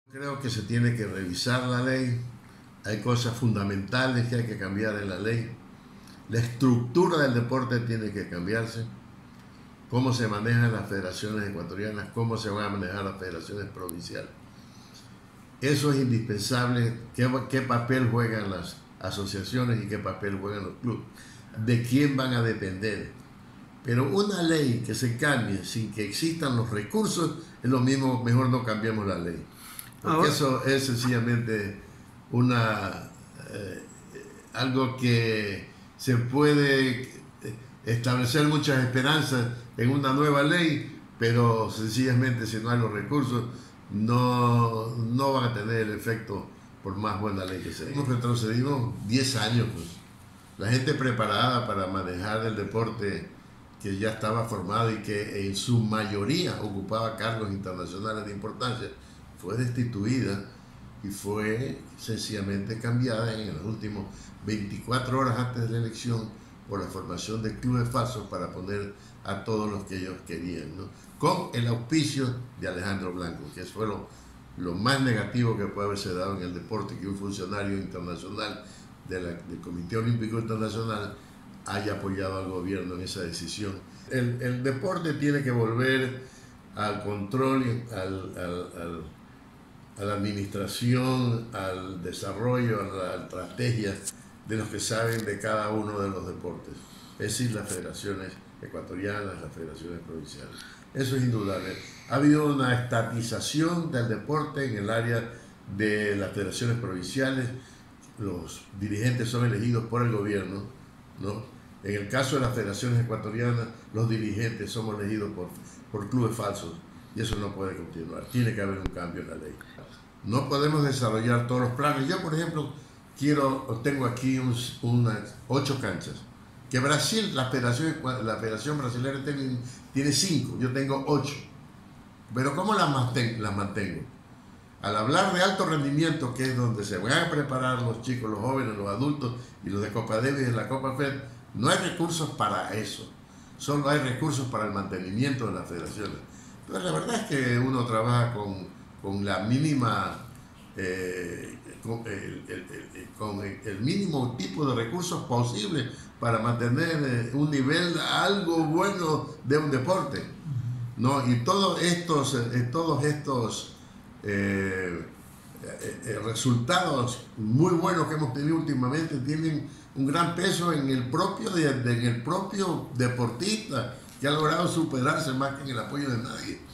Creo que se tiene que revisar la ley, hay cosas fundamentales que hay que cambiar en la ley, la estructura del deporte tiene que cambiarse, cómo se manejan las federaciones ecuatorianas, cómo se van a manejar las federaciones provinciales. Eso es indispensable, qué papel juegan las asociaciones y qué papel juegan los clubes, de quién van a depender. Pero una ley que se cambie sin que existan los recursos es lo mismo, mejor no cambiemos la ley. Porque eso es sencillamente algo que se puede establecer muchas esperanzas en una nueva ley, pero sencillamente si no hay los recursos no van a tener el efecto por más buena ley que sea. Hemos retrocedido 10 años, pues. La gente preparada para manejar el deporte que ya estaba formado y que en su mayoría ocupaba cargos internacionales de importancia, fue destituida y fue sencillamente cambiada en los últimos 24 horas antes de la elección por la formación de clubes falsos para poner a todos los que ellos querían, ¿no? Con el auspicio de Alejandro Blanco, que fue lo más negativo que puede haberse dado en el deporte, que un funcionario internacional del Comité Olímpico Internacional haya apoyado al gobierno en esa decisión. El deporte tiene que volver al control, a la administración, al desarrollo, a la estrategia de los que saben de cada uno de los deportes, es decir, las federaciones ecuatorianas, las federaciones provinciales. Eso es indudable. Ha habido una estatización del deporte en el área de las federaciones provinciales. Los dirigentes son elegidos por el gobierno, ¿no? En el caso de las federaciones ecuatorianas, los dirigentes somos elegidos por clubes falsos. Y eso no puede continuar, tiene que haber un cambio en la ley. No podemos desarrollar todos los planes. Yo, por ejemplo, tengo aquí unas 8 canchas, que Brasil, la Federación Brasileña tiene 5, yo tengo 8. Pero ¿cómo las mantengo? Al hablar de alto rendimiento, que es donde se van a preparar los chicos, los jóvenes, los adultos y los de Copa Davis y de la Copa Fed, no hay recursos para eso, solo hay recursos para el mantenimiento de las federaciones. Pero la verdad es que uno trabaja con la mínima, con el mínimo tipo de recursos posible para mantener un nivel algo bueno de un deporte, ¿no? Y todos estos resultados muy buenos que hemos tenido últimamente tienen un gran peso en el propio deportista, que ha logrado superarse más que en el apoyo de nadie.